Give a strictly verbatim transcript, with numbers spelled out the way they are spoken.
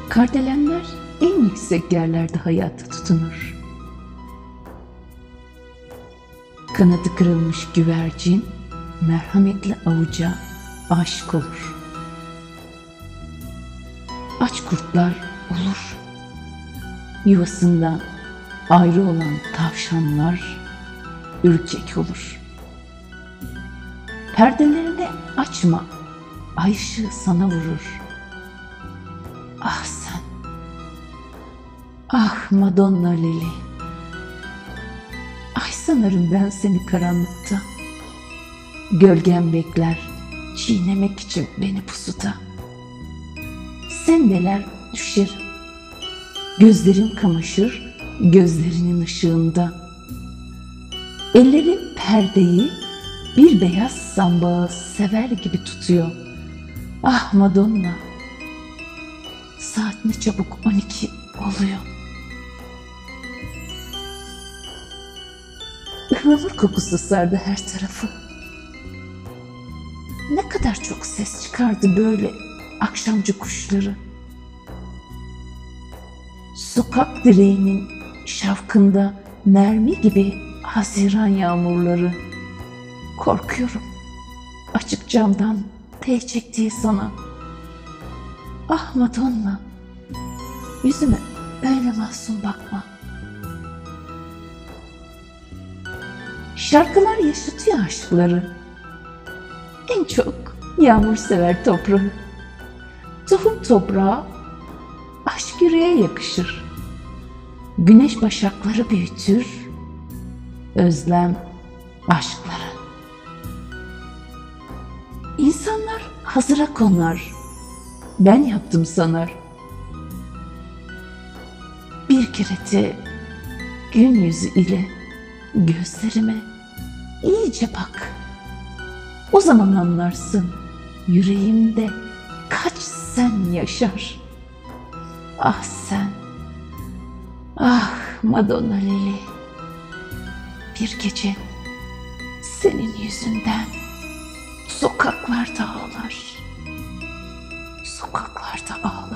Kardelenler en yüksek yerlerde hayata tutunur. Kanadı kırılmış güvercin merhametli avuca aşık olur. Aç kurtlar olur. Yuvasından ayrı olan tavşanlar ürkek olur. Perdelerini açma, ay ışığı sana vurur. Ah sen, ah Madonna Lili. Ay sanırım ben seni karanlıkta. Gölgen bekler, çiğnemek için beni pusuda. Sendeler düşerim, gözlerim kamaşır gözlerinin ışığında. Elleri perdeyi bir beyaz sambağı sever gibi tutuyor. Ah Madonna, saat ne çabuk on iki oluyor. Ihlamur kokusu sardı her tarafı. Ne kadar çok ses çıkardı böyle akşamcı kuşları. Sokak direğinin şavkında mermi gibi Haziran yağmurları. Korkuyorum açık camdan değecek diye sana. Ah Madonna, yüzüme öyle masum bakma. Şarkılar yaşatıyor aşkları. En çok yağmur sever toprağı. Tohum toprağa, aşk yüreğe yakışır. Güneş başakları büyütür, özlem aşkları. İnsanlar hazıra konar, ben yaptım sanar. Bir kere de gün yüzü ile gözlerime iyice bak. O zaman anlarsın yüreğimde kaç sen yaşar. Ah sen, ah Madonna Lili. Bir gece senin yüzünden sokaklarda ağlar, sokaklarda ağlar.